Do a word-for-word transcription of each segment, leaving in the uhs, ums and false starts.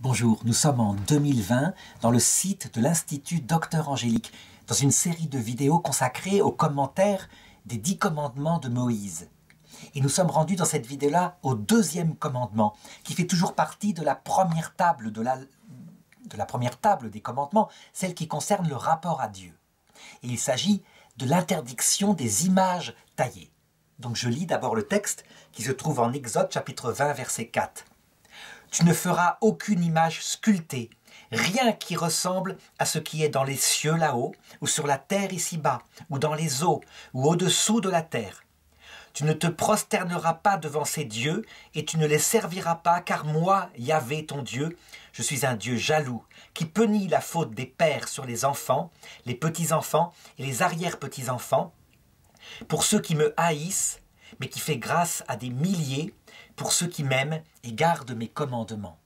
Bonjour, nous sommes en deux mille vingt dans le site de l'Institut Docteur Angélique, dans une série de vidéos consacrées aux commentaires des dix commandements de Moïse. Et nous sommes rendus dans cette vidéo-là au deuxième commandement, qui fait toujours partie de la première table, de la, de la première table des commandements, celle qui concerne le rapport à Dieu. Et il s'agit de l'interdiction des images taillées. Donc je lis d'abord le texte qui se trouve en Exode chapitre vingt verset quatre. Tu ne feras aucune image sculptée, rien qui ressemble à ce qui est dans les cieux là-haut, ou sur la terre ici-bas, ou dans les eaux, ou au-dessous de la terre. Tu ne te prosterneras pas devant ces dieux, et tu ne les serviras pas, car moi, Yahvé ton Dieu, je suis un Dieu jaloux, qui punit la faute des pères sur les enfants, les petits-enfants et les arrière-petits-enfants, pour ceux qui me haïssent, mais qui fait grâce à des milliers, pour ceux qui m'aiment et gardent mes commandements.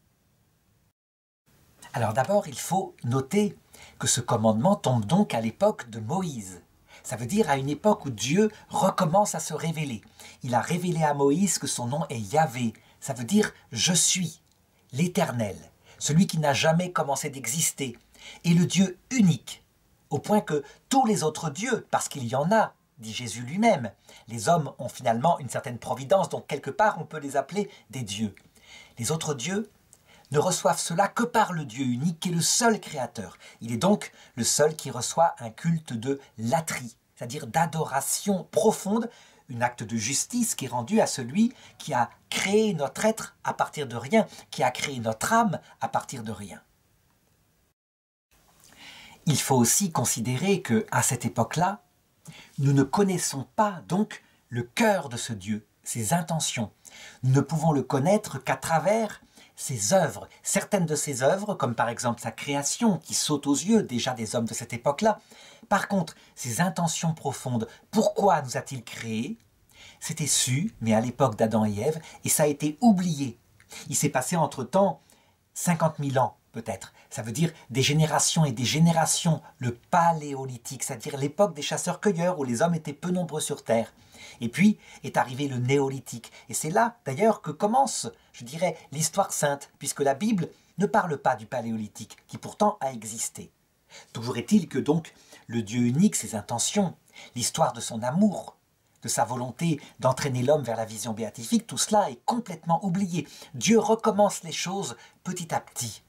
Alors d'abord, il faut noter que ce commandement tombe donc à l'époque de Moïse. Ça veut dire à une époque où Dieu recommence à se révéler. Il a révélé à Moïse que son nom est Yahvé. Ça veut dire « Je suis », l'Éternel, celui qui n'a jamais commencé d'exister, et le Dieu unique, au point que tous les autres dieux, parce qu'il y en a, dit Jésus lui-même. Les hommes ont finalement une certaine providence, donc quelque part on peut les appeler des dieux. Les autres dieux ne reçoivent cela que par le Dieu unique qui est le seul créateur. Il est donc le seul qui reçoit un culte de latrie, c'est-à-dire d'adoration profonde, un acte de justice qui est rendu à celui qui a créé notre être à partir de rien, qui a créé notre âme à partir de rien. Il faut aussi considérer qu'à cette époque-là, nous ne connaissons pas donc le cœur de ce Dieu, ses intentions. Nous ne pouvons le connaître qu'à travers ses œuvres. Certaines de ses œuvres, comme par exemple sa création, qui saute aux yeux déjà des hommes de cette époque-là. Par contre, ses intentions profondes, pourquoi nous a-t-il créés? C'était su, mais à l'époque d'Adam et Ève, et ça a été oublié. Il s'est passé entre-temps cinquante mille ans. Peut-être. Ça veut dire des générations et des générations, le paléolithique, c'est-à-dire l'époque des chasseurs-cueilleurs où les hommes étaient peu nombreux sur Terre. Et puis est arrivé le néolithique. Et c'est là, d'ailleurs, que commence, je dirais, l'histoire sainte, puisque la Bible ne parle pas du paléolithique, qui pourtant a existé. Toujours est-il que donc le Dieu unique, ses intentions, l'histoire de son amour, de sa volonté d'entraîner l'homme vers la vision béatifique, tout cela est complètement oublié. Dieu recommence les choses petit à petit.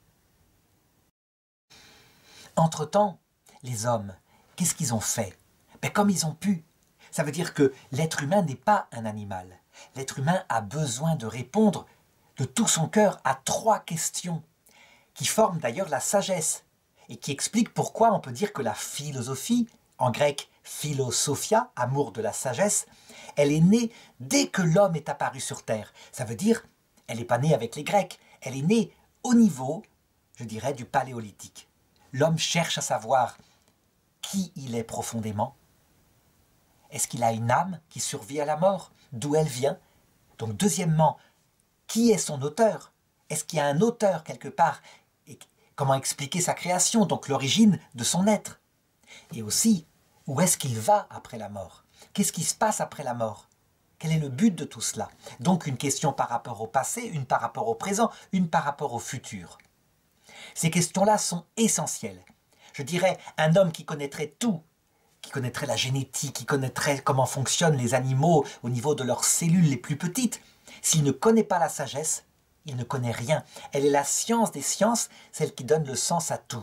Entre-temps, les hommes, qu'est-ce qu'ils ont fait? Ben, comme ils ont pu. Ça veut dire que l'être humain n'est pas un animal. L'être humain a besoin de répondre de tout son cœur à trois questions, qui forment d'ailleurs la sagesse, et qui expliquent pourquoi on peut dire que la philosophie, en grec philosophia, amour de la sagesse, elle est née dès que l'homme est apparu sur Terre. Ça veut dire, elle n'est pas née avec les Grecs, elle est née au niveau, je dirais, du paléolithique. L'homme cherche à savoir qui il est profondément. Est-ce qu'il a une âme qui survit à la mort? D'où elle vient? Donc deuxièmement, qui est son auteur? Est-ce qu'il y a un auteur quelque part? Et comment expliquer sa création, donc l'origine de son être? Et aussi, où est-ce qu'il va après la mort? Qu'est-ce qui se passe après la mort? Quel est le but de tout cela? Donc une question par rapport au passé, une par rapport au présent, une par rapport au futur. Ces questions-là sont essentielles. Je dirais, un homme qui connaîtrait tout, qui connaîtrait la génétique, qui connaîtrait comment fonctionnent les animaux au niveau de leurs cellules les plus petites, s'il ne connaît pas la sagesse, il ne connaît rien. Elle est la science des sciences, celle qui donne le sens à tout.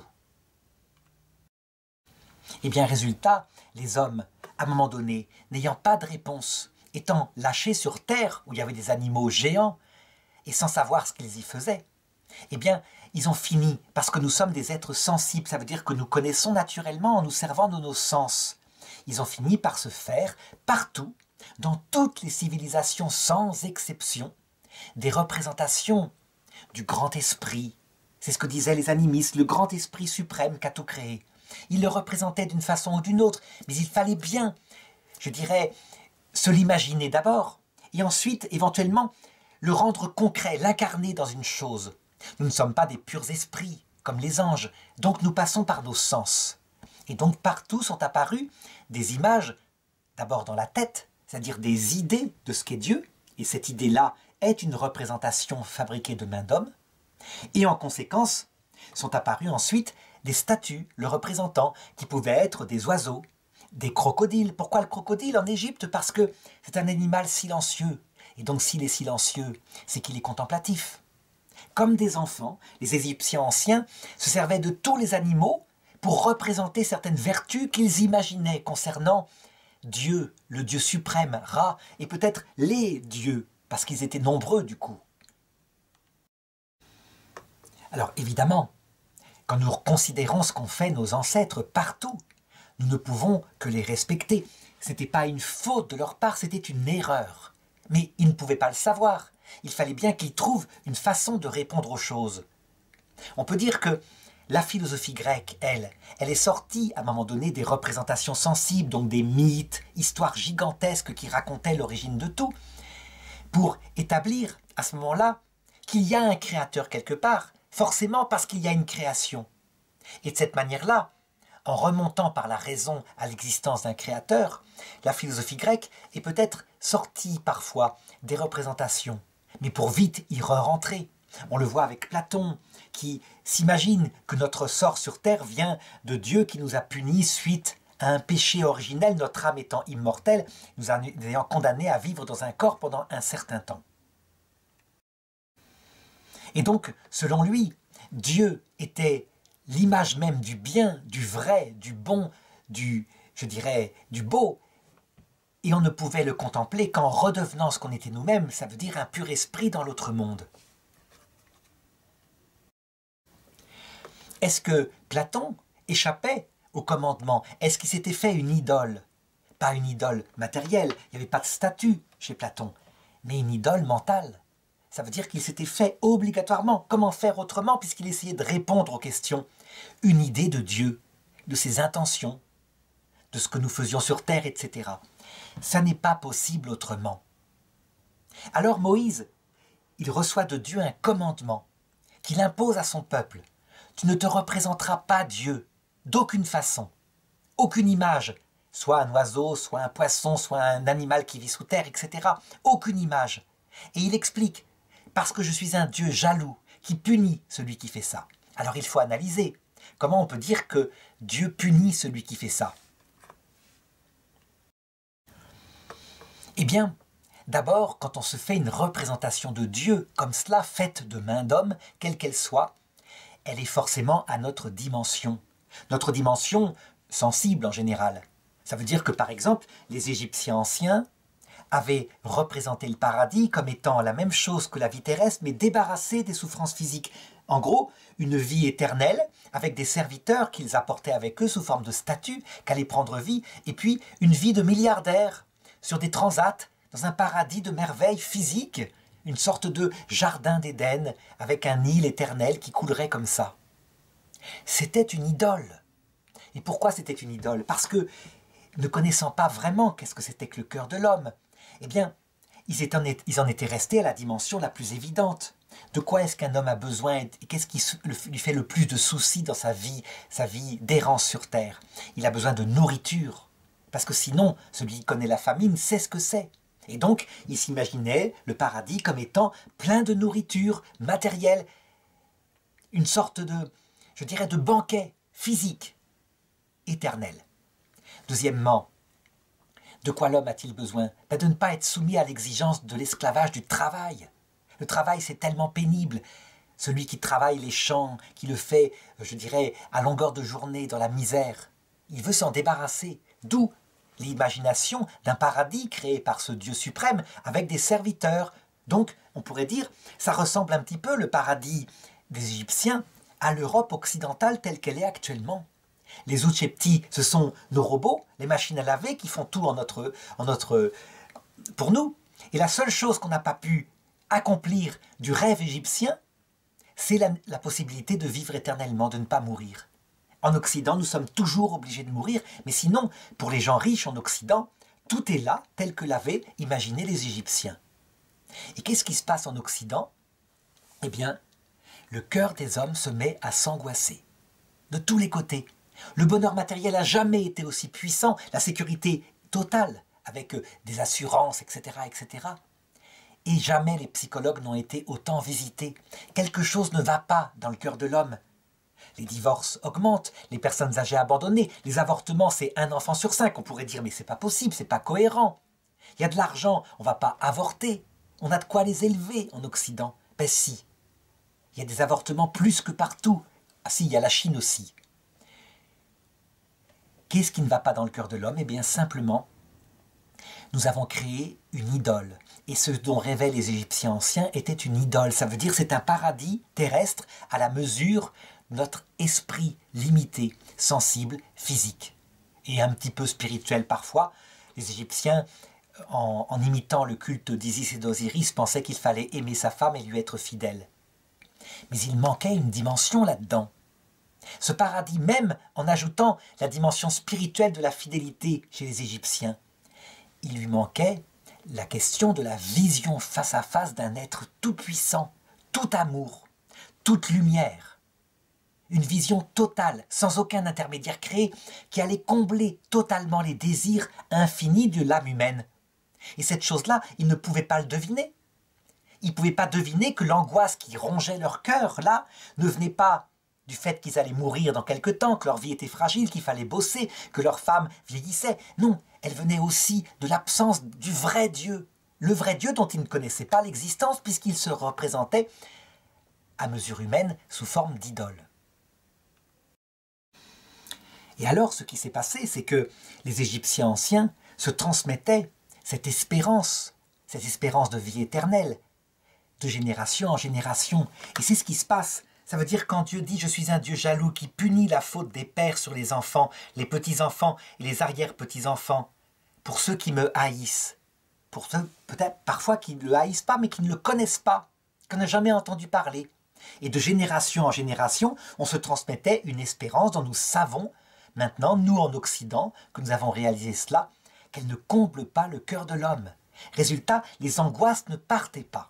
Et bien, résultat, les hommes, à un moment donné, n'ayant pas de réponse, étant lâchés sur Terre, où il y avait des animaux géants, et sans savoir ce qu'ils y faisaient, eh bien, ils ont fini, parce que nous sommes des êtres sensibles, ça veut dire que nous connaissons naturellement en nous servant de nos sens. Ils ont fini par se faire, partout, dans toutes les civilisations sans exception, des représentations du grand esprit. C'est ce que disaient les animistes, le grand esprit suprême qui a tout créé. Ils le représentaient d'une façon ou d'une autre, mais il fallait bien, je dirais, se l'imaginer d'abord, et ensuite, éventuellement, le rendre concret, l'incarner dans une chose. Nous ne sommes pas des purs esprits, comme les anges, donc nous passons par nos sens. Et donc partout sont apparues des images, d'abord dans la tête, c'est-à-dire des idées de ce qu'est Dieu, et cette idée-là est une représentation fabriquée de main d'homme, Et en conséquence, sont apparus ensuite des statues le représentant, qui pouvaient être des oiseaux, des crocodiles. Pourquoi le crocodile en Égypte? Parce que c'est un animal silencieux. Et donc s'il est silencieux, c'est qu'il est contemplatif. Comme des enfants, les Égyptiens anciens se servaient de tous les animaux pour représenter certaines vertus qu'ils imaginaient concernant Dieu, le Dieu suprême, Ra, et peut-être les dieux, parce qu'ils étaient nombreux du coup. Alors évidemment, quand nous considérons ce qu'ont fait nos ancêtres partout, nous ne pouvons que les respecter. Ce n'était pas une faute de leur part, c'était une erreur. Mais ils ne pouvaient pas le savoir. Il fallait bien qu'ils trouvent une façon de répondre aux choses. On peut dire que la philosophie grecque, elle, elle est sortie à un moment donné des représentations sensibles, donc des mythes, histoires gigantesques qui racontaient l'origine de tout, pour établir à ce moment-là qu'il y a un créateur quelque part, forcément parce qu'il y a une création. Et de cette manière-là, en remontant par la raison à l'existence d'un créateur, la philosophie grecque est peut-être sortie parfois des représentations, mais pour vite y re-rentrer. On le voit avec Platon, qui s'imagine que notre sort sur terre vient de Dieu qui nous a punis suite à un péché originel, notre âme étant immortelle, nous ayant condamnés à vivre dans un corps pendant un certain temps. Et donc, selon lui, Dieu était l'image même du bien, du vrai, du bon, du, je dirais, du beau. Et on ne pouvait le contempler qu'en redevenant ce qu'on était nous-mêmes, ça veut dire un pur esprit dans l'autre monde. Est-ce que Platon échappait au commandement? Est-ce qu'il s'était fait une idole? Pas une idole matérielle, il n'y avait pas de statue chez Platon, mais une idole mentale. Ça veut dire qu'il s'était fait obligatoirement. Comment faire autrement puisqu'il essayait de répondre aux questions? Une idée de Dieu, de ses intentions, de ce que nous faisions sur terre, et cetera. Ça n'est pas possible autrement. Alors Moïse, il reçoit de Dieu un commandement qu'il impose à son peuple. Tu ne te représenteras pas Dieu, d'aucune façon, aucune image, soit un oiseau, soit un poisson, soit un animal qui vit sous terre, et cetera. Aucune image. Et il explique, parce que je suis un Dieu jaloux, qui punit celui qui fait ça. Alors il faut analyser. Comment on peut dire que Dieu punit celui qui fait ça? Eh bien, d'abord, quand on se fait une représentation de Dieu, comme cela, faite de main d'homme, quelle qu'elle soit, elle est forcément à notre dimension. Notre dimension sensible en général. Ça veut dire que, par exemple, les Égyptiens anciens avaient représenté le paradis comme étant la même chose que la vie terrestre, mais débarrassée des souffrances physiques. En gros, une vie éternelle, avec des serviteurs qu'ils apportaient avec eux sous forme de statues, qu'allaient prendre vie, et puis une vie de milliardaires, sur des transats, dans un paradis de merveilles physiques, une sorte de jardin d'Éden, avec un Nil éternel qui coulerait comme ça. C'était une idole. Et pourquoi c'était une idole? Parce que, ne connaissant pas vraiment qu'est-ce que c'était que le cœur de l'homme, eh bien, ils en étaient restés à la dimension la plus évidente. De quoi est-ce qu'un homme a besoin et qu'est-ce qui lui fait le plus de soucis dans sa vie, sa vie d'errance sur terre? Il a besoin de nourriture, parce que sinon, celui qui connaît la famine sait ce que c'est. Et donc, il s'imaginait le paradis comme étant plein de nourriture matérielle, une sorte de, je dirais, de banquet physique, éternel. Deuxièmement, de quoi l'homme a-t-il besoin? Ben de ne pas être soumis à l'exigence de l'esclavage du travail. Le travail, c'est tellement pénible. Celui qui travaille les champs, qui le fait, je dirais, à longueur de journée, dans la misère, il veut s'en débarrasser. D'où l'imagination d'un paradis créé par ce Dieu suprême, avec des serviteurs. Donc, on pourrait dire, ça ressemble un petit peu, le paradis des Égyptiens, à l'Europe occidentale telle qu'elle est actuellement. Les Utshepti, ce sont nos robots, les machines à laver qui font tout en notre, en notre, pour nous. Et la seule chose qu'on n'a pas pu accomplir du rêve égyptien, c'est la, la possibilité de vivre éternellement, de ne pas mourir. En Occident, nous sommes toujours obligés de mourir, mais sinon, pour les gens riches en Occident, tout est là, tel que l'avaient imaginé les Égyptiens. Et qu'est-ce qui se passe en Occident? Eh bien, le cœur des hommes se met à s'angoisser, de tous les côtés. Le bonheur matériel n'a jamais été aussi puissant, la sécurité totale, avec des assurances, et cetera, et cetera. Et jamais les psychologues n'ont été autant visités. Quelque chose ne va pas dans le cœur de l'homme. Les divorces augmentent, les personnes âgées abandonnées, les avortements, c'est un enfant sur cinq. On pourrait dire, mais c'est pas possible, c'est pas cohérent. Il y a de l'argent, on va pas avorter. On a de quoi les élever en Occident. Ben si. Il y a des avortements plus que partout. Ah si, il y a la Chine aussi. Qu'est-ce qui ne va pas dans le cœur de l'homme? Eh bien simplement, nous avons créé une idole. Et ce dont rêvaient les Égyptiens anciens était une idole. Ça veut dire c'est un paradis terrestre à la mesure de notre esprit limité, sensible, physique. Et un petit peu spirituel parfois. Les Égyptiens, en, en imitant le culte d'Isis et d'Osiris, pensaient qu'il fallait aimer sa femme et lui être fidèle. Mais il manquait une dimension là-dedans. Ce paradis même en ajoutant la dimension spirituelle de la fidélité chez les Égyptiens. Il lui manquait la question de la vision face à face d'un être tout-puissant, tout amour, toute lumière. Une vision totale, sans aucun intermédiaire créé, qui allait combler totalement les désirs infinis de l'âme humaine. Et cette chose-là, ils ne pouvaient pas le deviner. Ils ne pouvaient pas deviner que l'angoisse qui rongeait leur cœur, là, ne venait pas du fait qu'ils allaient mourir dans quelque temps, que leur vie était fragile, qu'il fallait bosser, que leur femme vieillissait. Non, elle venait aussi de l'absence du vrai Dieu. Le vrai Dieu dont ils ne connaissaient pas l'existence puisqu'il se représentait à mesure humaine sous forme d'idole. Et alors, ce qui s'est passé, c'est que les Égyptiens anciens se transmettaient cette espérance, cette espérance de vie éternelle, de génération en génération. Et c'est ce qui se passe. Ça veut dire quand Dieu dit « Je suis un Dieu jaloux qui punit la faute des pères sur les enfants, les petits-enfants et les arrière-petits-enfants, pour ceux qui me haïssent. » Pour ceux peut-être parfois qui ne le haïssent pas, mais qui ne le connaissent pas, qui n'ont jamais entendu parler. Et de génération en génération, on se transmettait une espérance dont nous savons, maintenant, nous en Occident, que nous avons réalisé cela, qu'elle ne comble pas le cœur de l'homme. Résultat, les angoisses ne partaient pas.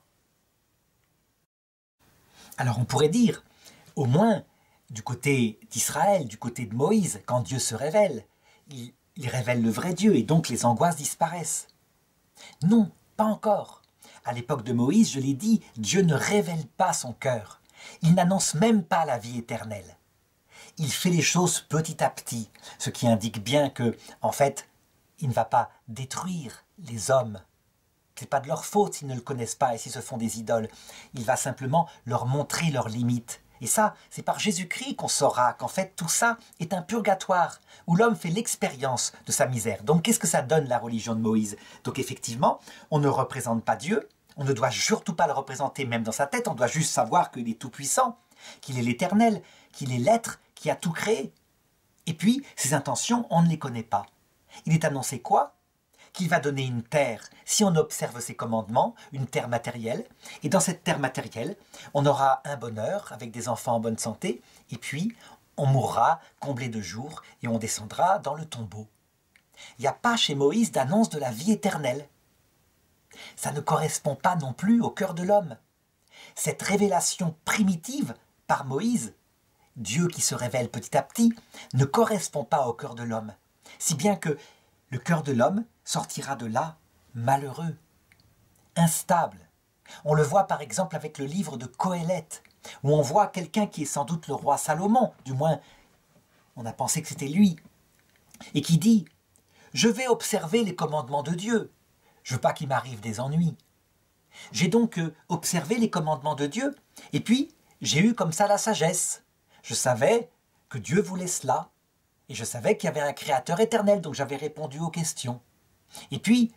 Alors on pourrait dire, au moins, du côté d'Israël, du côté de Moïse, quand Dieu se révèle, il, il révèle le vrai Dieu et donc les angoisses disparaissent. Non, pas encore. À l'époque de Moïse, je l'ai dit, Dieu ne révèle pas son cœur. Il n'annonce même pas la vie éternelle. Il fait les choses petit à petit, ce qui indique bien que, en fait, il ne va pas détruire les hommes. Ce n'est pas de leur faute s'ils ne le connaissent pas et s'ils se font des idoles. Il va simplement leur montrer leurs limites. Et ça, c'est par Jésus-Christ qu'on saura qu'en fait tout ça est un purgatoire, où l'homme fait l'expérience de sa misère. Donc qu'est-ce que ça donne la religion de Moïse? Donc effectivement, on ne représente pas Dieu, on ne doit surtout pas le représenter même dans sa tête, on doit juste savoir qu'il est tout-puissant, qu'il est l'éternel, qu'il est l'être qui a tout créé. Et puis, ses intentions, on ne les connaît pas. Il est annoncé quoi? Qu'il va donner une terre, si on observe ses commandements, une terre matérielle. Et dans cette terre matérielle, on aura un bonheur avec des enfants en bonne santé, et puis on mourra comblé de jours et on descendra dans le tombeau. Il n'y a pas chez Moïse d'annonce de la vie éternelle. Ça ne correspond pas non plus au cœur de l'homme. Cette révélation primitive par Moïse, Dieu qui se révèle petit à petit, ne correspond pas au cœur de l'homme. Si bien que le cœur de l'homme sortira de là malheureux, instable. On le voit par exemple avec le livre de Qoéleth, où on voit quelqu'un qui est sans doute le roi Salomon, du moins on a pensé que c'était lui, et qui dit « Je vais observer les commandements de Dieu, je veux pas qu'il m'arrive des ennuis. » J'ai donc euh, observé les commandements de Dieu, et puis j'ai eu comme ça la sagesse. Je savais que Dieu voulait cela, et je savais qu'il y avait un créateur éternel, donc j'avais répondu aux questions. Et puis,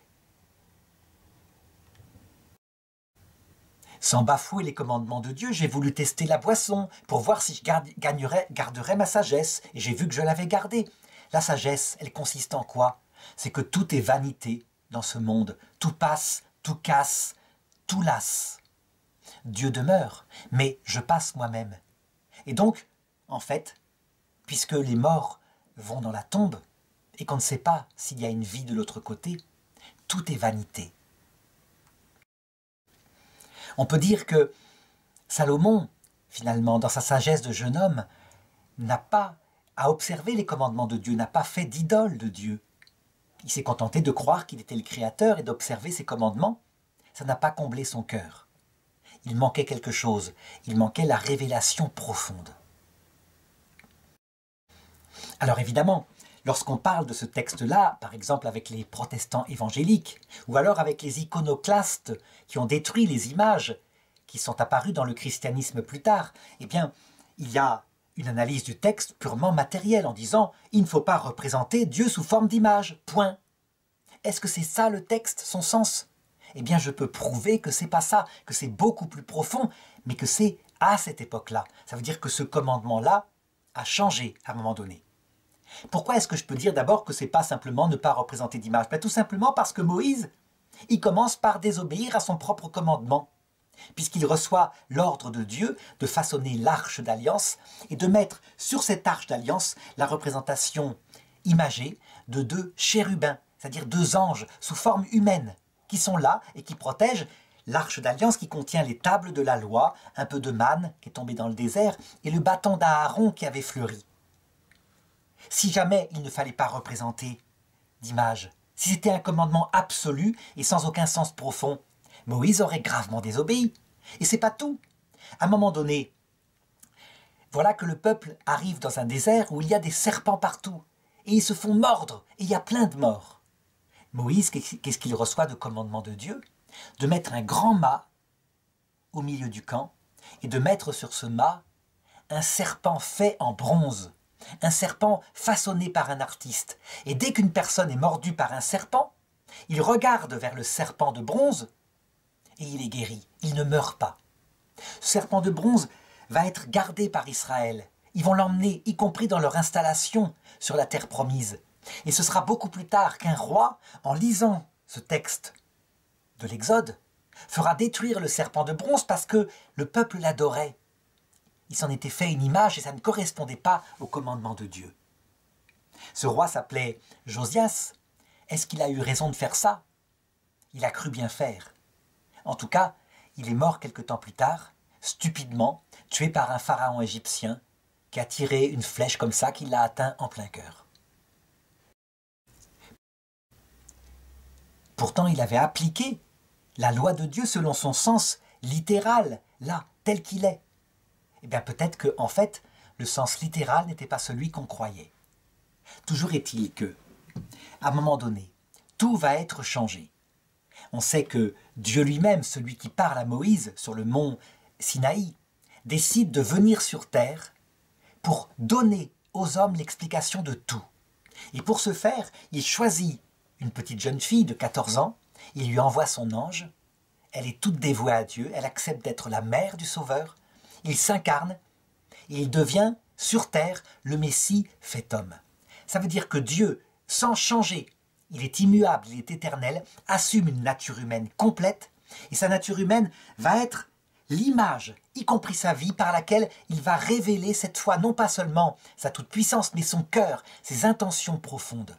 sans bafouer les commandements de Dieu, j'ai voulu tester la boisson pour voir si je garde, gagnerais, garderais ma sagesse. Et j'ai vu que je l'avais gardée. La sagesse, elle consiste en quoi? C'est que tout est vanité dans ce monde. Tout passe, tout casse, tout lasse. Dieu demeure, mais je passe moi-même. Et donc, en fait, puisque les morts vont dans la tombe, et qu'on ne sait pas s'il y a une vie de l'autre côté, tout est vanité. On peut dire que Salomon, finalement, dans sa sagesse de jeune homme, n'a pas à observer les commandements de Dieu, n'a pas fait d'idole de Dieu. Il s'est contenté de croire qu'il était le Créateur et d'observer ses commandements, ça n'a pas comblé son cœur. Il manquait quelque chose, il manquait la révélation profonde. Alors évidemment, lorsqu'on parle de ce texte-là, par exemple avec les protestants évangéliques, ou alors avec les iconoclastes qui ont détruit les images qui sont apparues dans le christianisme plus tard, eh bien, il y a une analyse du texte purement matérielle en disant « il ne faut pas représenter Dieu sous forme d'image, point ». Est-ce que c'est ça le texte, son sens? Eh bien, je peux prouver que c'est pas ça, que c'est beaucoup plus profond, mais que c'est à cette époque-là. Ça veut dire que ce commandement-là a changé à un moment donné. Pourquoi est-ce que je peux dire d'abord que c'est pas simplement ne pas représenter d'image? Ben, tout simplement parce que Moïse, il commence par désobéir à son propre commandement, puisqu'il reçoit l'ordre de Dieu de façonner l'arche d'alliance et de mettre sur cette arche d'alliance la représentation imagée de deux chérubins, c'est-à-dire deux anges sous forme humaine, qui sont là et qui protègent l'arche d'alliance qui contient les tables de la loi, un peu de manne qui est tombé dans le désert et le bâton d'Aaron qui avait fleuri. Si jamais il ne fallait pas représenter d'image, si c'était un commandement absolu et sans aucun sens profond, Moïse aurait gravement désobéi. Et c'est pas tout. À un moment donné, voilà que le peuple arrive dans un désert où il y a des serpents partout. Et ils se font mordre, et il y a plein de morts. Moïse, qu'est-ce qu'il reçoit de commandement de Dieu? De mettre un grand mât au milieu du camp, et de mettre sur ce mât un serpent fait en bronze, un serpent façonné par un artiste. Et dès qu'une personne est mordue par un serpent, il regarde vers le serpent de bronze, et il est guéri, il ne meurt pas. Ce serpent de bronze va être gardé par Israël. Ils vont l'emmener, y compris dans leur installation sur la terre promise. Et ce sera beaucoup plus tard qu'un roi, en lisant ce texte de l'Exode, fera détruire le serpent de bronze parce que le peuple l'adorait. Il s'en était fait une image et ça ne correspondait pas au commandement de Dieu. Ce roi s'appelait Josias. Est-ce qu'il a eu raison de faire ça? Il a cru bien faire. En tout cas, il est mort quelque temps plus tard, stupidement, tué par un pharaon égyptien qui a tiré une flèche comme ça qui l'a atteint en plein cœur. Pourtant, il avait appliqué la loi de Dieu selon son sens littéral, là, tel qu'il est. Eh bien, peut-être que, en fait, le sens littéral n'était pas celui qu'on croyait. Toujours est-il que, à un moment donné, tout va être changé. On sait que Dieu lui-même, celui qui parle à Moïse sur le mont Sinaï, décide de venir sur terre pour donner aux hommes l'explication de tout. Et pour ce faire, il choisit une petite jeune fille de quatorze ans, il lui envoie son ange, elle est toute dévouée à Dieu, elle accepte d'être la mère du Sauveur, il s'incarne et il devient sur terre le Messie fait homme. Ça veut dire que Dieu, sans changer, il est immuable, il est éternel, assume une nature humaine complète, et sa nature humaine va être l'image, y compris sa vie, par laquelle il va révéler cette fois non pas seulement sa toute-puissance, mais son cœur, ses intentions profondes.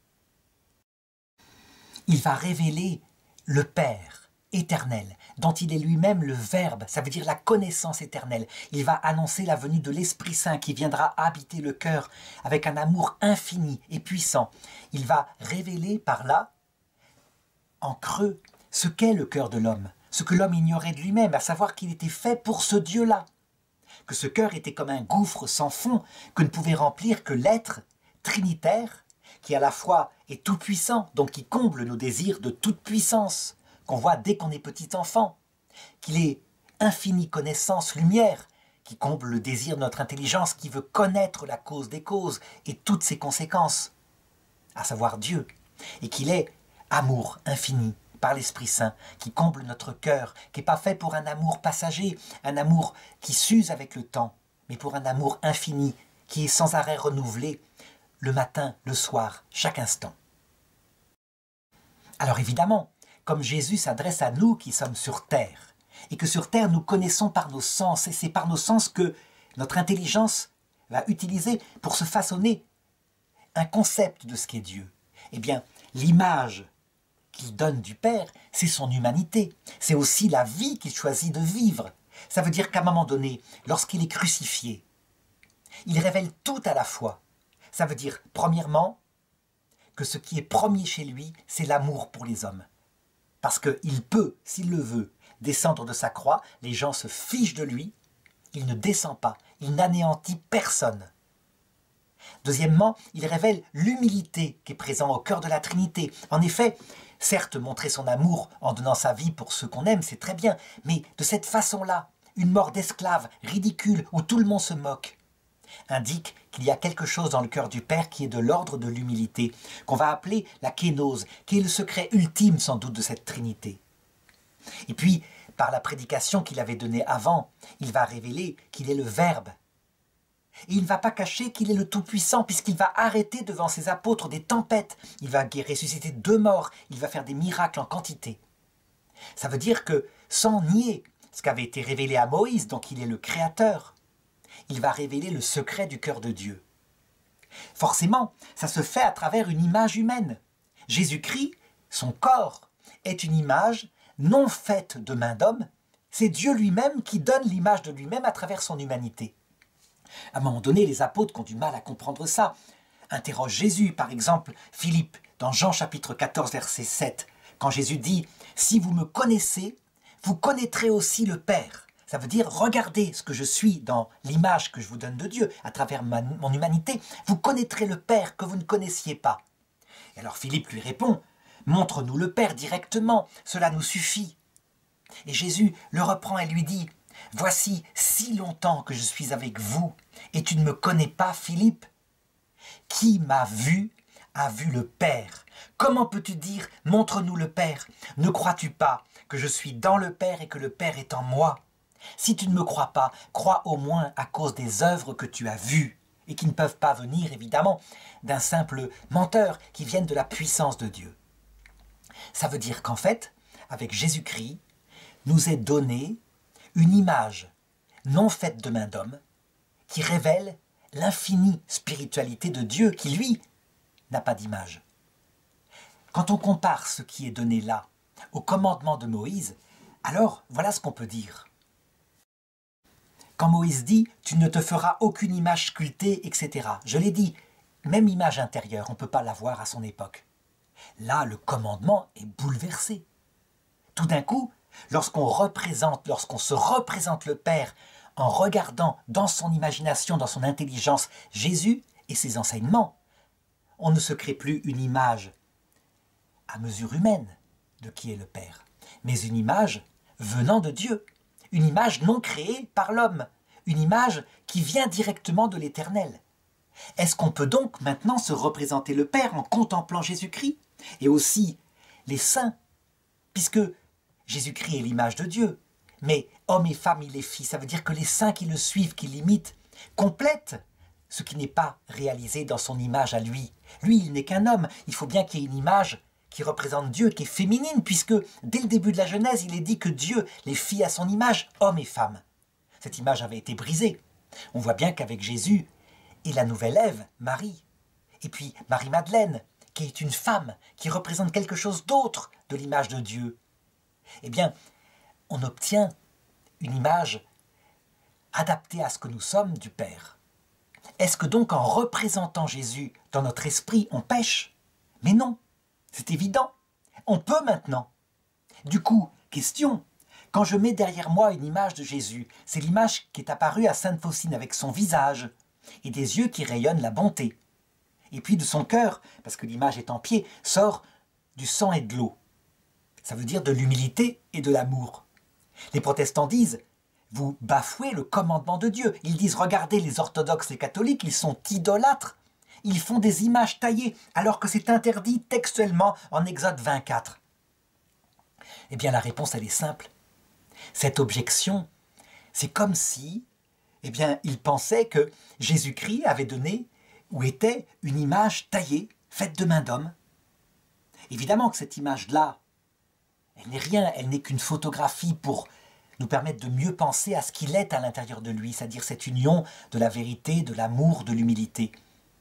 Il va révéler le Père éternel, dont il est lui-même le Verbe, ça veut dire la connaissance éternelle. Il va annoncer la venue de l'Esprit Saint qui viendra habiter le cœur avec un amour infini et puissant. Il va révéler par là, en creux, ce qu'est le cœur de l'homme, ce que l'homme ignorait de lui-même, à savoir qu'il était fait pour ce Dieu-là, que ce cœur était comme un gouffre sans fond que ne pouvait remplir que l'être trinitaire, qui à la fois est tout-puissant, donc qui comble nos désirs de toute puissance, qu'on voit dès qu'on est petit enfant, qu'il est infinie connaissance, lumière, qui comble le désir de notre intelligence, qui veut connaître la cause des causes et toutes ses conséquences, à savoir Dieu, et qu'il est amour infini par l'Esprit Saint, qui comble notre cœur, qui n'est pas fait pour un amour passager, un amour qui s'use avec le temps, mais pour un amour infini, qui est sans arrêt renouvelé, le matin, le soir, chaque instant. Alors évidemment, comme Jésus s'adresse à nous qui sommes sur terre, et que sur terre nous connaissons par nos sens, et c'est par nos sens que notre intelligence va utiliser pour se façonner un concept de ce qu'est Dieu. Eh bien, l'image qu'il donne du Père, c'est son humanité, c'est aussi la vie qu'il choisit de vivre. Ça veut dire qu'à un moment donné, lorsqu'il est crucifié, il révèle tout à la fois. Ça veut dire, premièrement, que ce qui est premier chez lui, c'est l'amour pour les hommes. parce qu'il peut, s'il le veut, descendre de sa croix, les gens se fichent de lui, il ne descend pas, il n'anéantit personne. Deuxièmement, il révèle l'humilité qui est présente au cœur de la Trinité. En effet, certes, montrer son amour en donnant sa vie pour ceux qu'on aime, c'est très bien, mais de cette façon-là, une mort d'esclave, ridicule, où tout le monde se moque, indique qu'il y a quelque chose dans le cœur du Père qui est de l'ordre de l'humilité, qu'on va appeler la kénose, qui est le secret ultime sans doute de cette Trinité. Et puis, par la prédication qu'il avait donnée avant, il va révéler qu'il est le Verbe. Et il ne va pas cacher qu'il est le Tout-Puissant, puisqu'il va arrêter devant ses apôtres des tempêtes. Il va ressusciter deux morts, il va faire des miracles en quantité. Ça veut dire que, sans nier ce qu'avait été révélé à Moïse, donc il est le Créateur, il va révéler le secret du cœur de Dieu. Forcément, ça se fait à travers une image humaine. Jésus-Christ, son corps, est une image non faite de main d'homme, c'est Dieu lui-même qui donne l'image de lui-même à travers son humanité. À un moment donné, les apôtres qui ont du mal à comprendre ça interrogent Jésus, par exemple Philippe, dans Jean chapitre quatorze, verset sept, quand Jésus dit « Si vous me connaissez, vous connaîtrez aussi le Père ». Ça veut dire, regardez ce que je suis dans l'image que je vous donne de Dieu, à travers ma, mon humanité, vous connaîtrez le Père que vous ne connaissiez pas. Et alors Philippe lui répond, montre-nous le Père directement, cela nous suffit. Et Jésus le reprend et lui dit, voici si longtemps que je suis avec vous, et tu ne me connais pas, Philippe. Qui m'a vu a vu le Père. Comment peux-tu dire, montre-nous le Père? Ne crois-tu pas que je suis dans le Père et que le Père est en moi? Si tu ne me crois pas, crois au moins à cause des œuvres que tu as vues, et qui ne peuvent pas venir, évidemment, d'un simple menteur qui viennent de la puissance de Dieu. Ça veut dire qu'en fait, avec Jésus-Christ, nous est donnée une image non faite de main d'homme, qui révèle l'infinie spiritualité de Dieu, qui, lui, n'a pas d'image. Quand on compare ce qui est donné là au commandement de Moïse, alors voilà ce qu'on peut dire. Quand Moïse dit « tu ne te feras aucune image sculptée, et cetera » Je l'ai dit, même image intérieure, on ne peut pas l'avoir à son époque. Là, le commandement est bouleversé. Tout d'un coup, lorsqu'on représente, lorsqu'on se représente le Père en regardant dans son imagination, dans son intelligence, Jésus et ses enseignements, on ne se crée plus une image à mesure humaine de qui est le Père, mais une image venant de Dieu. Une image non créée par l'homme, une image qui vient directement de l'Éternel. Est-ce qu'on peut donc maintenant se représenter le Père en contemplant Jésus-Christ et aussi les saints, puisque Jésus-Christ est l'image de Dieu, mais hommes et femmes il est fils, ça veut dire que les saints qui le suivent, qui l'imitent, complètent ce qui n'est pas réalisé dans son image à lui. Lui, il n'est qu'un homme, il faut bien qu'il y ait une image qui représente Dieu, qui est féminine, puisque dès le début de la Genèse, il est dit que Dieu les fit à son image, hommes et femmes. Cette image avait été brisée. On voit bien qu'avec Jésus et la nouvelle Ève, Marie, et puis Marie-Madeleine, qui est une femme, qui représente quelque chose d'autre de l'image de Dieu, eh bien, on obtient une image adaptée à ce que nous sommes du Père. Est-ce que donc en représentant Jésus dans notre esprit, on pêche? Mais non. C'est évident, on peut maintenant. Du coup, question, quand je mets derrière moi une image de Jésus, c'est l'image qui est apparue à Sainte Faustine avec son visage et des yeux qui rayonnent la bonté. Et puis de son cœur, parce que l'image est en pied, sort du sang et de l'eau. Ça veut dire de l'humilité et de l'amour. Les protestants disent, vous bafouez le commandement de Dieu. Ils disent, regardez les orthodoxes et catholiques, ils sont idolâtres. Ils font des images taillées, alors que c'est interdit textuellement en Exode vingt-quatre. Eh bien, la réponse, elle est simple. Cette objection, c'est comme si, eh bien, ils pensaient que Jésus-Christ avait donné, ou était, une image taillée, faite de main d'homme. Évidemment que cette image-là, elle n'est rien, elle n'est qu'une photographie pour nous permettre de mieux penser à ce qu'il est à l'intérieur de lui, c'est-à-dire cette union de la vérité, de l'amour, de l'humilité.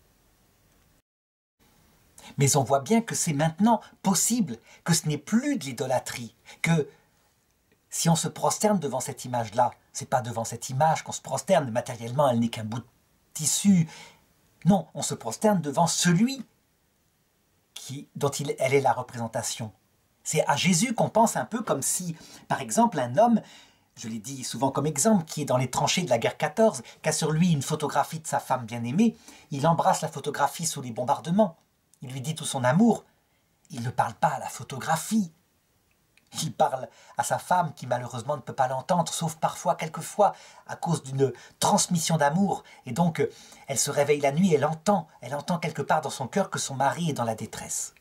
Mais on voit bien que c'est maintenant possible, que ce n'est plus de l'idolâtrie, que si on se prosterne devant cette image-là, c'est pas devant cette image qu'on se prosterne, matériellement elle n'est qu'un bout de tissu. Non, on se prosterne devant celui qui, dont il, elle est la représentation. C'est à Jésus qu'on pense un peu comme si, par exemple, un homme, je l'ai dit souvent comme exemple, qui est dans les tranchées de la guerre quatorze, qu'a sur lui une photographie de sa femme bien-aimée, il embrasse la photographie sous les bombardements. Il lui dit tout son amour. Il ne parle pas à la photographie. Il parle à sa femme qui malheureusement ne peut pas l'entendre, sauf parfois, quelquefois, à cause d'une transmission d'amour. Et donc, elle se réveille la nuit, elle entend, elle entend quelque part dans son cœur que son mari est dans la détresse.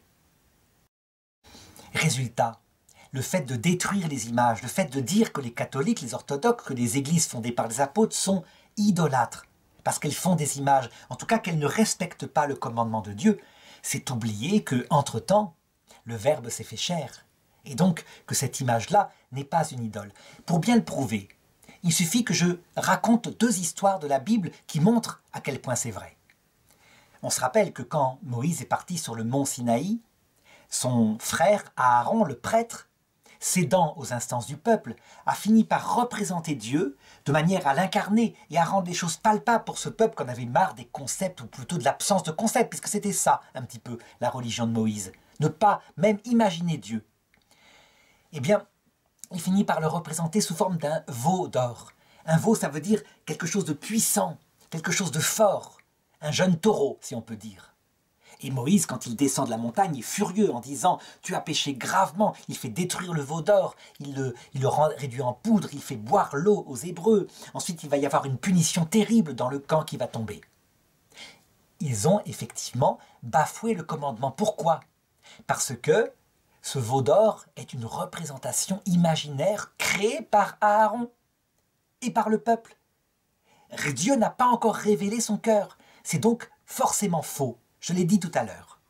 Résultat, le fait de détruire les images, le fait de dire que les catholiques, les orthodoxes, que les églises fondées par les apôtres sont idolâtres, parce qu'elles font des images, en tout cas qu'elles ne respectent pas le commandement de Dieu, c'est oublier que, entre-temps, le Verbe s'est fait chair. Et donc que cette image-là n'est pas une idole. Pour bien le prouver, il suffit que je raconte deux histoires de la Bible qui montrent à quel point c'est vrai. On se rappelle que quand Moïse est parti sur le mont Sinaï, son frère Aaron, le prêtre, cédant aux instances du peuple, a fini par représenter Dieu de manière à l'incarner et à rendre les choses palpables pour ce peuple qu'on avait marre des concepts, ou plutôt de l'absence de concepts, puisque c'était ça un petit peu la religion de Moïse. Ne pas même imaginer Dieu. Eh bien, il finit par le représenter sous forme d'un veau d'or. Un veau, ça veut dire quelque chose de puissant, quelque chose de fort, un jeune taureau, si on peut dire. Et Moïse, quand il descend de la montagne, est furieux en disant « Tu as péché gravement ». Il fait détruire le veau d'or, il le, il le rend, réduit en poudre, il fait boire l'eau aux Hébreux. Ensuite, il va y avoir une punition terrible dans le camp qui va tomber. Ils ont effectivement bafoué le commandement. Pourquoi? Parce que ce veau d'or est une représentation imaginaire créée par Aaron et par le peuple. Dieu n'a pas encore révélé son cœur. C'est donc forcément faux. Je l'ai dit tout à l'heure.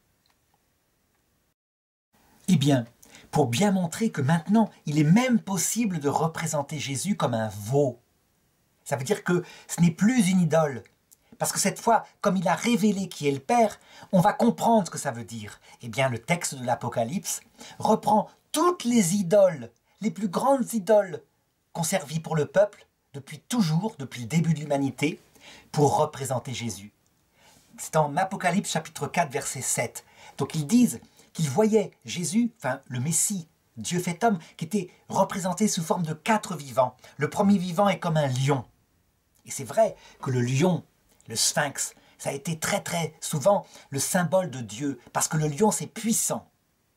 Eh bien, pour bien montrer que maintenant, il est même possible de représenter Jésus comme un veau. Ça veut dire que ce n'est plus une idole. Parce que cette fois, comme il a révélé qui est le Père, on va comprendre ce que ça veut dire. Eh bien, le texte de l'Apocalypse reprend toutes les idoles, les plus grandes idoles qu'ont servi pour le peuple depuis toujours, depuis le début de l'humanité, pour représenter Jésus. C'est en Apocalypse chapitre quatre, verset sept. Donc ils disent qu'ils voyaient Jésus, enfin le Messie, Dieu fait homme, qui était représenté sous forme de quatre vivants. Le premier vivant est comme un lion. Et c'est vrai que le lion, le sphinx, ça a été très très souvent le symbole de Dieu, parce que le lion c'est puissant.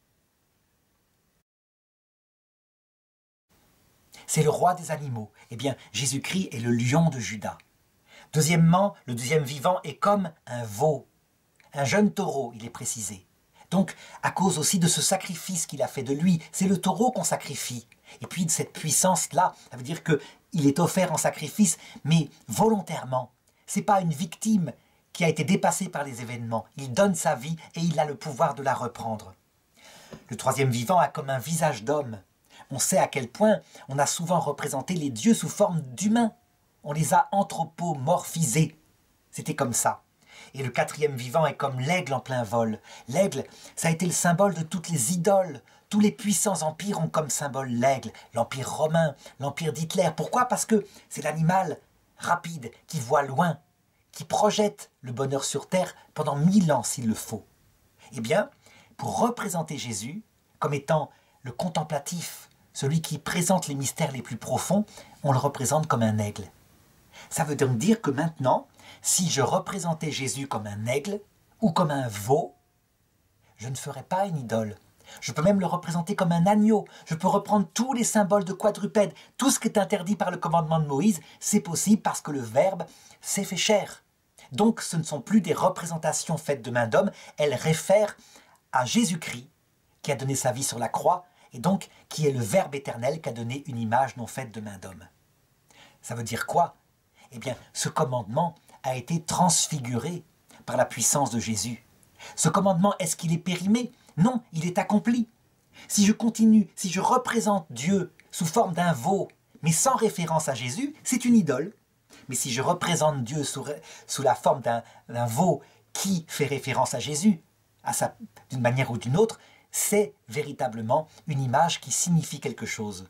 C'est le roi des animaux. Eh bien, Jésus-Christ est le lion de Juda. Deuxièmement, le deuxième vivant est comme un veau, un jeune taureau, il est précisé. Donc, à cause aussi de ce sacrifice qu'il a fait de lui, c'est le taureau qu'on sacrifie. Et puis, de cette puissance-là, ça veut dire qu'il est offert en sacrifice, mais volontairement. Ce n'est pas une victime qui a été dépassée par les événements. Il donne sa vie et il a le pouvoir de la reprendre. Le troisième vivant a comme un visage d'homme. On sait à quel point on a souvent représenté les dieux sous forme d'humains. On les a anthropomorphisés. C'était comme ça. Et le quatrième vivant est comme l'aigle en plein vol. L'aigle, ça a été le symbole de toutes les idoles. Tous les puissants empires ont comme symbole l'aigle. L'empire romain, l'empire d'Hitler. Pourquoi? Parce que c'est l'animal rapide, qui voit loin, qui projette le bonheur sur terre pendant mille ans s'il le faut. Eh bien, pour représenter Jésus comme étant le contemplatif, celui qui présente les mystères les plus profonds, on le représente comme un aigle. Ça veut donc dire que maintenant, si je représentais Jésus comme un aigle ou comme un veau, je ne ferais pas une idole. Je peux même le représenter comme un agneau. Je peux reprendre tous les symboles de quadrupède. Tout ce qui est interdit par le commandement de Moïse, c'est possible parce que le Verbe s'est fait chair. Donc ce ne sont plus des représentations faites de main d'homme, elles réfèrent à Jésus-Christ qui a donné sa vie sur la croix et donc qui est le Verbe éternel qui a donné une image non faite de main d'homme. Ça veut dire quoi? Eh bien, ce commandement a été transfiguré par la puissance de Jésus. Ce commandement, est-ce qu'il est périmé? Non, il est accompli. Si je continue, si je représente Dieu sous forme d'un veau, mais sans référence à Jésus, c'est une idole. Mais si je représente Dieu sous, sous la forme d'un d'un veau qui fait référence à Jésus, à sa, d'une manière ou d'une autre, c'est véritablement une image qui signifie quelque chose.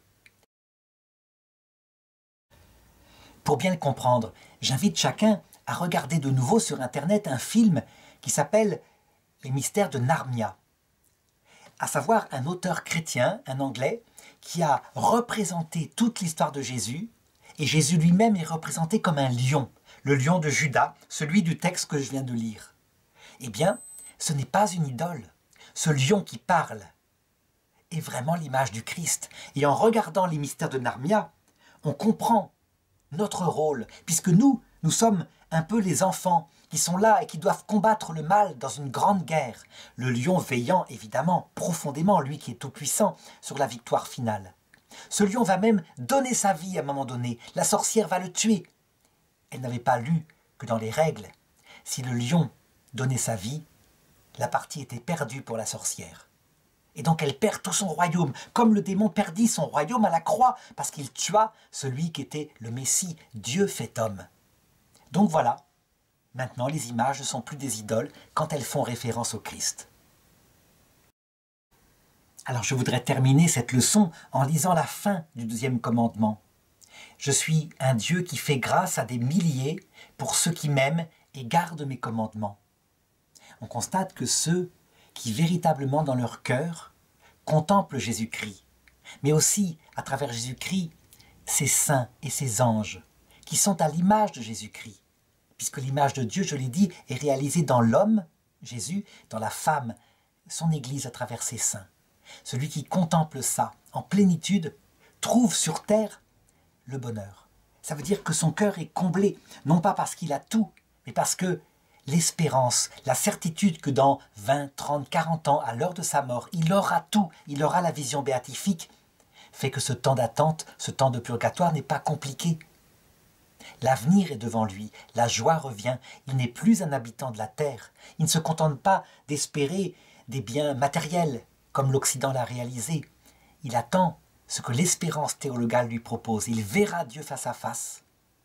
Pour bien le comprendre, j'invite chacun à regarder de nouveau sur Internet un film qui s'appelle « Les mystères de Narnia ». à savoir un auteur chrétien, un Anglais, qui a représenté toute l'histoire de Jésus, et Jésus lui-même est représenté comme un lion, le lion de Juda, celui du texte que je viens de lire. Eh bien, ce n'est pas une idole. Ce lion qui parle est vraiment l'image du Christ. Et en regardant les mystères de Narnia, on comprend notre rôle, puisque nous, nous sommes un peu les enfants qui sont là et qui doivent combattre le mal dans une grande guerre. Le lion veillant, évidemment, profondément, lui qui est tout-puissant, sur la victoire finale. Ce lion va même donner sa vie à un moment donné. La sorcière va le tuer. Elle n'avait pas lu que dans les règles, si le lion donnait sa vie, la partie était perdue pour la sorcière. Et donc elle perd tout son royaume, comme le démon perdit son royaume à la croix, parce qu'il tua celui qui était le Messie, Dieu fait homme. Donc voilà, maintenant les images ne sont plus des idoles quand elles font référence au Christ. Alors je voudrais terminer cette leçon en lisant la fin du deuxième commandement. Je suis un Dieu qui fait grâce à des milliers pour ceux qui m'aiment et gardent mes commandements. On constate que ceux qui véritablement dans leur cœur contemplent Jésus-Christ, mais aussi à travers Jésus-Christ, ses saints et ses anges, qui sont à l'image de Jésus-Christ, puisque l'image de Dieu, je l'ai dit, est réalisée dans l'homme, Jésus, dans la femme, son Église à travers ses saints. Celui qui contemple ça en plénitude trouve sur terre le bonheur. Ça veut dire que son cœur est comblé, non pas parce qu'il a tout, mais parce que l'espérance, la certitude que dans vingt, trente, quarante ans, à l'heure de sa mort, il aura tout, il aura la vision béatifique, fait que ce temps d'attente, ce temps de purgatoire n'est pas compliqué. L'avenir est devant lui, la joie revient, il n'est plus un habitant de la terre, il ne se contente pas d'espérer des biens matériels, comme l'Occident l'a réalisé. Il attend ce que l'espérance théologale lui propose, il verra Dieu face à face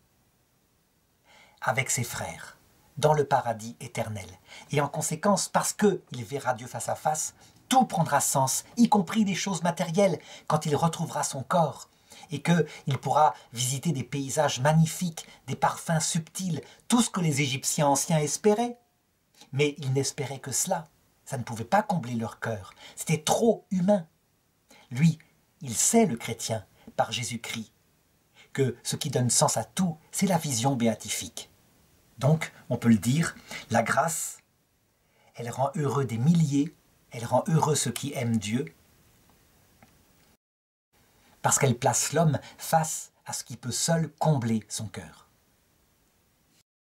avec ses frères, dans le paradis éternel. Et en conséquence, parce qu'il verra Dieu face à face, tout prendra sens, y compris des choses matérielles, quand il retrouvera son corps, et qu'il pourra visiter des paysages magnifiques, des parfums subtils, tout ce que les Égyptiens anciens espéraient. Mais ils n'espéraient que cela, ça ne pouvait pas combler leur cœur, c'était trop humain. Lui, il sait, le chrétien, par Jésus-Christ, que ce qui donne sens à tout, c'est la vision béatifique. Donc, on peut le dire, la grâce, elle rend heureux des milliers, elle rend heureux ceux qui aiment Dieu, parce qu'elle place l'homme face à ce qui peut seul combler son cœur.